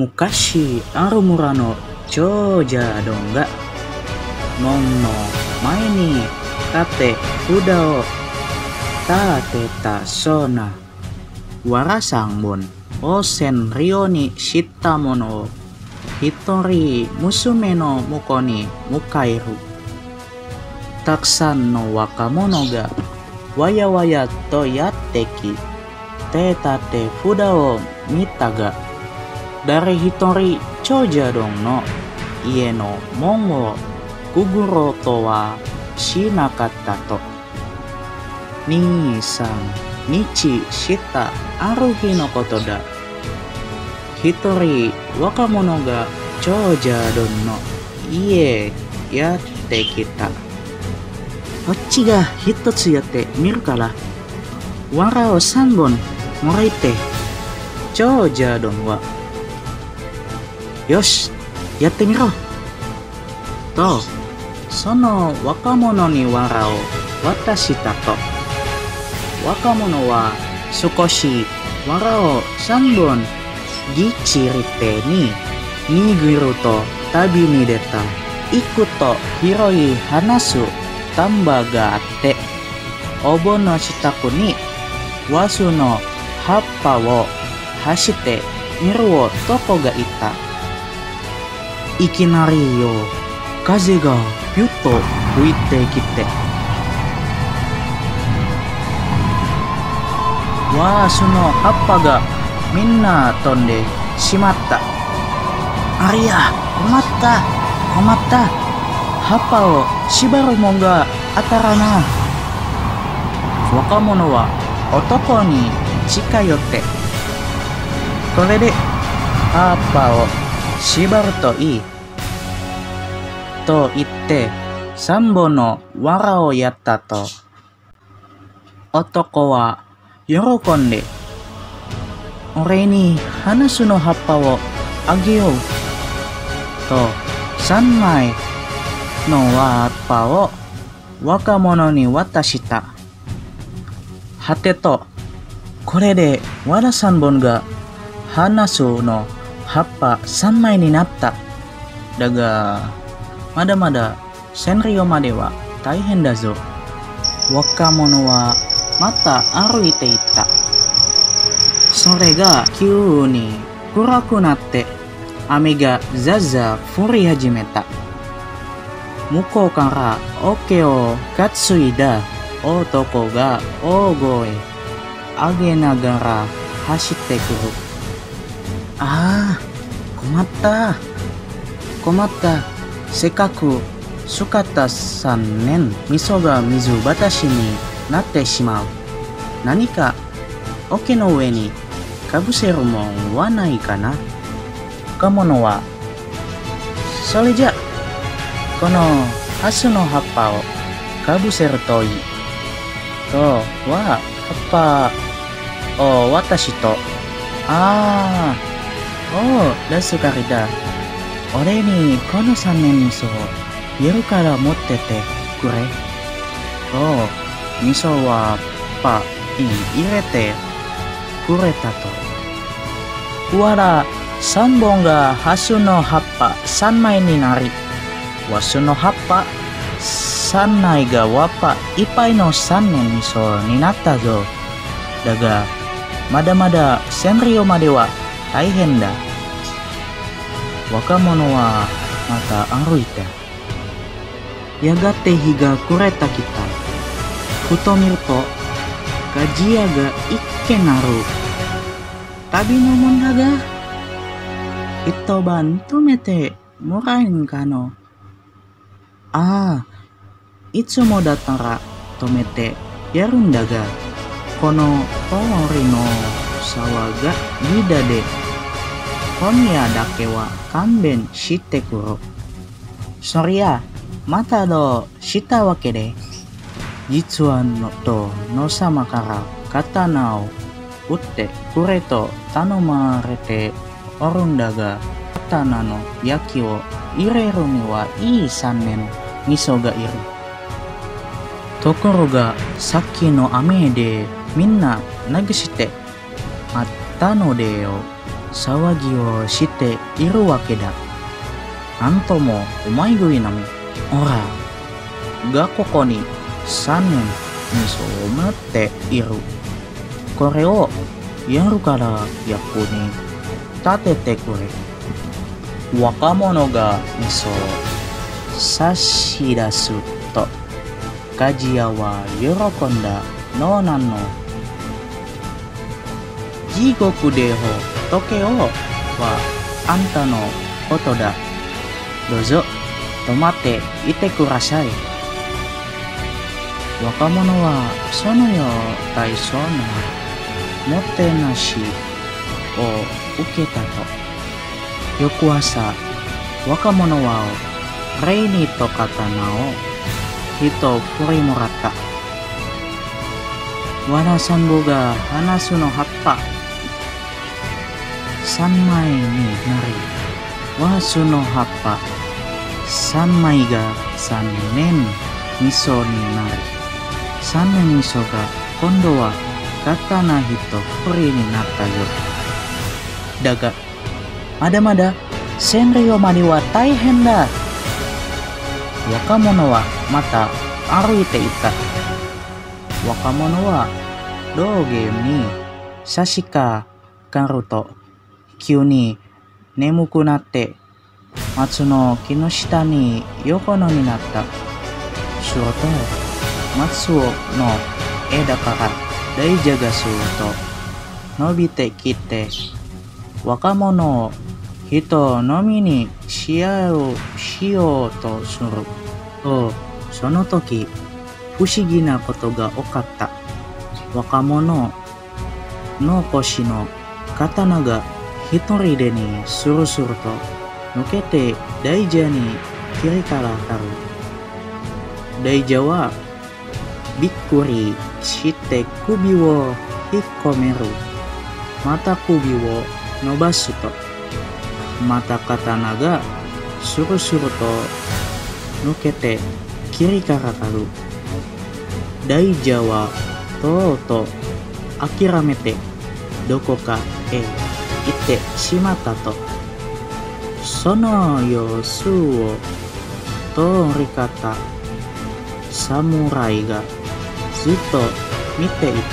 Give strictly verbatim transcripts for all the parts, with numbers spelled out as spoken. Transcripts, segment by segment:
昔ある村の長者どんが門の前に立て札を立てたそうな。Warasang bon osen rio ni shitta mono hitori musume no muko ni mukairu. Taksan no wakamono ga waya waya to yatte ki tetate fuda o mita ga dari hitori choja dong no ie no mongo kuguro to wa shinakatta to. Ni-san nichi shita aruhi no koto da. Hitori wakamono ga choja don no ie yatte kita. こっちが一つやってみるから。わらを三本もらいて。長者どんは。よし、やってみろ。と、その若者にわらを渡したと。若者は少しわらを三本ぎっちり手に握ると旅に出た。行くと広い話す田んぼがあって、お盆の支度にワスの葉っぱを走って見る男がいた。いきなりよ、風がピュッと吹いてきて、ワスの葉っぱがみんな飛んでしまった。ありゃ、困った、困った。葉っぱを縛るもんが当たらな。若者は男に近寄って、これで葉っぱを縛るといい。と言って三本の藁をやったと。男は喜んで、俺にハナスの葉っぱをあげよう。と三枚の葉っぱを若者に渡した。はてと、これで藁三本が花巣の葉っぱ三枚になった。だが、まだまだセンリオまでは大変だぞ。若者はまた歩いていった。それが急に暗くなって、雨がザザ降り始めた。向こうから桶を担いだ男が大声上げながら走ってくる。ああ、困った。困った。せっかく使った三年味噌が水浸しになってしまう。何か桶の上にかぶせるもんはないかな。若者は、それじゃこのハスの葉っぱをかぶせるといい。とは葉っぱを私と、ああ、おう、ラスカリだ。俺にこの三年味噌を夜から持っててくれ。と味噌はパに入れてくれたと。わら三本がハスの葉っぱ三枚になり、ワスの葉っぱ三枚がわっぱいっぱいの三年味噌になったぞ。だが、まだまだセンリオまでは大変だ。若者はまた歩いた。やがて日が暮れたきた。ふと見ると、ガジ屋が一軒ある。旅のもんだが、一晩泊めてもらえんかの。ああ、いつもだったら止めてやるんだが、この通りの沢がリーダーで、今夜だけは勘弁してくる。そりゃ、またどうしたわけで、実はのとの様から刀を打ってくれと頼まれておるんだが、刀の焼きを入れるにはいい三年味噌がいる。ところがさっきの雨でみんな流してあったのでよ。 騒ぎをしているわけだ。なんともうまい食いなみ。ほら、がここにさんねん味噌を持っている。これをやるから役に立ててくれ。若者が味噌を差し出すと、鍛冶屋は喜んだのうなんの。地獄でほ溶けよはあんたのことだ。どうぞ止まっていてください。若者はそのよう大層なもてなしを受けたと。翌朝、若者はレイにと刀を一振りもらった。わらさんぼが花巣の葉っぱ三枚になり、わすの葉っぱ三枚が三年味噌になり、三年味噌が今度は刀一振りになったよ。だが、まだまだ千両までは大変だ。若者はまた歩いていた。若者は道芸に差し掛かると、急に眠くなって松の木の下に横のになった。すると松の枝から大蛇がすると伸びてきて、若者を人飲みにしようしようとすると、その時不思議なことが起こった。若者の腰の刀が一人でにスルスルと抜けて大蛇に切りからかる。大蛇はびっくりして首を引っ込める。また首を伸ばすと、また刀がスルスルと抜けて切りからかる。大蛇はとうとう諦めてどこかへ行ってしまったと。その様子を通りかった侍がずっと見ていて、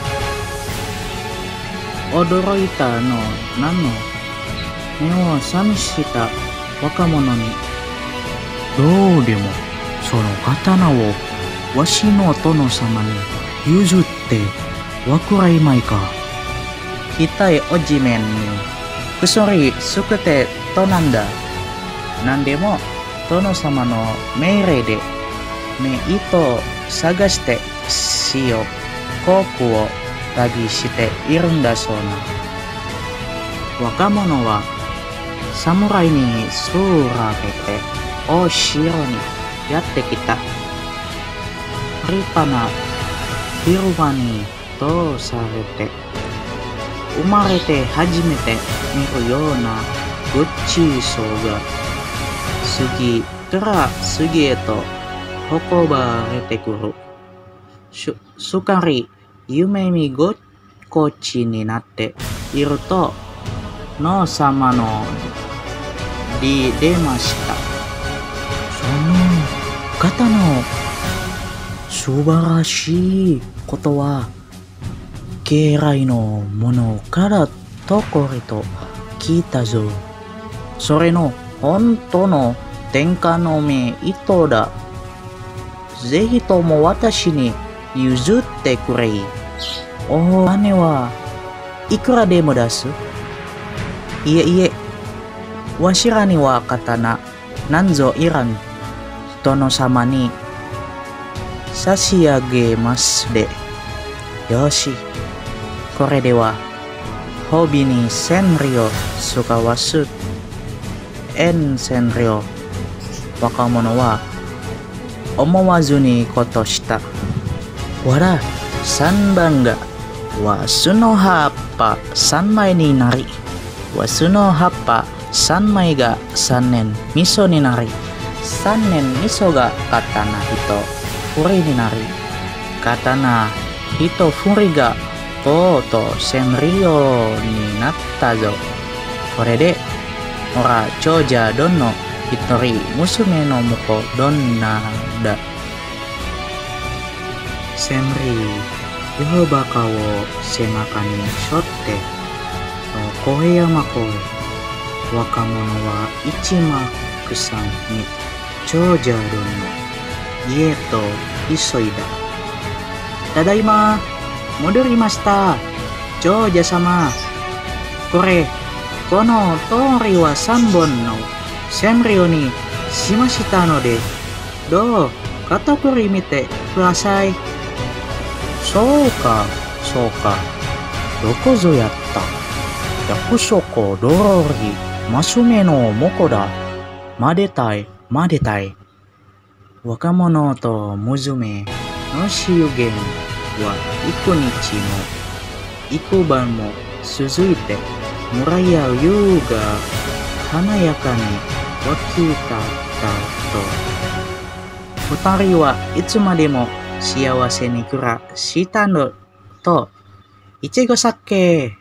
驚いたのなんの目を覚ました若者に、どうでもその刀をわしの殿様に譲ってわくらいまいか。痛いおじめんに薬すくてとなんだ。なんでも殿様の命令で目糸を探して死を航空を旅しているんだそうな。若者は侍にすられてお城にやってきた。立派な広場に通されて、生まれて初めて見るようなごちそうが次から次へと運ばれてくる。すすかり夢見心地になっていると、の様のり出ました。その方の素晴らしいことは、家来の者からとこりと聞いたぞ。それの本当の天下の目糸だ。ぜひとも私に譲ってくれ。お金はいくらでも出す。いえいえ、わしらには刀なんぞいらん。殿様に差し上げますで。よし、これでは褒美に千両使わす。円千両。若者は思わずにことした。わら、三番がわすの葉っぱ三枚になり、わすの葉っぱ三枚が三年味噌になり、三年味噌が刀一振りになり、刀一振りがとうとう千両になったぞ。 これで、ほら、長者どの一人、娘の婿どんなだ。セムリ、ヨバカを背中に背負って、小部屋まこへ、若者は一幕さんに、長者どの家と急いだ。ただいま、戻りました。長者様。これ、この通りは三本の千両にしましたので、どう肩こり見てください。そうか、そうか。どこぞやった。約束通り、娘の婿だ。までたい、までたい。若者と娘の祝言は幾日も幾晩も続いて、村や湯が華やかに湧き立ったと、二人はいつまでも幸せに暮らしたのと、いちご酒。